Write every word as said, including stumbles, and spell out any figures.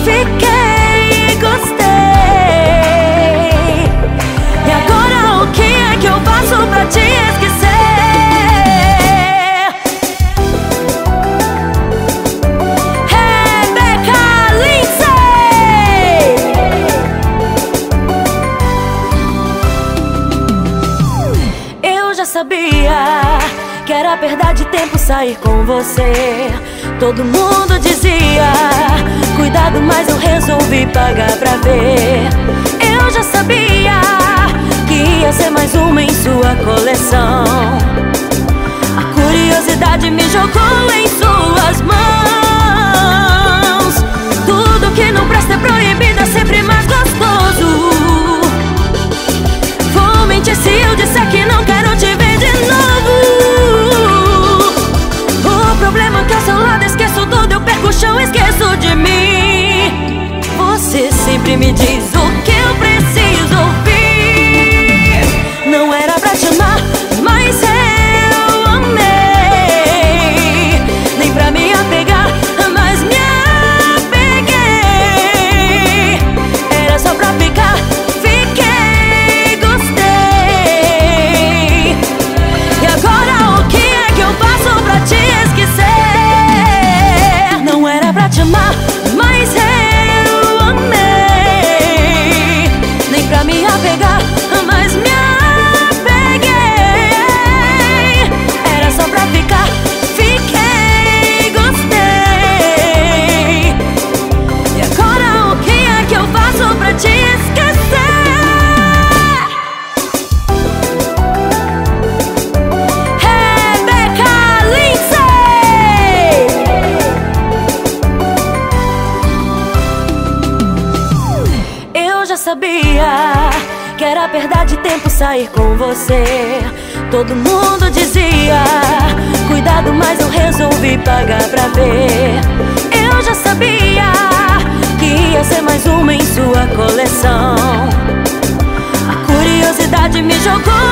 fiquei e gostei. E agora o que é que eu faço pra te esquecer? Rebeca Lindsay! Eu já sabia que era perda de tempo sair com você. Todo mundo dizia, cuidado, mas eu resolvi pagar pra ver. Eu já sabia que ia ser mais uma em sua coleção. A curiosidade me jogou em suas mãos. Tudo que não presta é proibido, é sempre mais gostoso. Vou mentir se eu disser que não quero te ver de novo. O problema é que ao seu lado esqueço tudo, eu perco o chão, esqueço de mim. Você sempre me diz o que eu preciso ouvir. Não era pra te amar, mas eu amei. Nem pra me apegar, mas me apeguei. Era só pra ficar, fiquei, gostei. E agora o que é que eu faço pra te esquecer? Não era pra te amar, mas eu amei. Nem pra me apegar, mas me apeguei. Era só pra ficar, fiquei, gostei. E agora o que é que eu faço pra te esquecer? Rebeca Lindsay! Eu já sabia que era perda de tempo sair com você. Todo mundo dizia, cuidado, mas eu resolvi pagar pra ver. Eu já sabia que ia ser mais uma em sua coleção. A curiosidade me jogou